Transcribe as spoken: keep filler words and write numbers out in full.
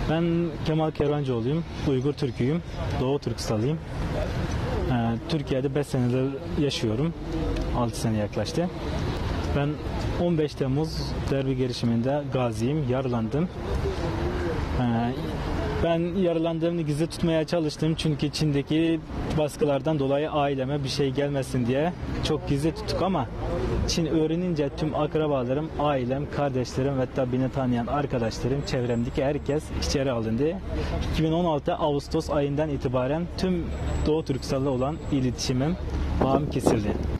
Ben Kemal Kervancıoğlu'yum. Uygur Türküyüm. Doğu Türkistanlıyım. Ee, Türkiye'de beş senedir yaşıyorum. altı sene yaklaştı. Ben on beş Temmuz derbi girişiminde gaziyim. Yaralandım. Ee, Ben yaralandığımı gizli tutmaya çalıştım çünkü Çin'deki baskılardan dolayı aileme bir şey gelmesin diye çok gizli tuttuk ama Çin öğrenince tüm akrabalarım, ailem, kardeşlerim ve hatta beni tanıyan arkadaşlarım, çevremdeki herkes içeri alındı. iki bin on altı Ağustos ayından itibaren tüm Doğu Türkistan'la olan iletişimim, bağım kesildi.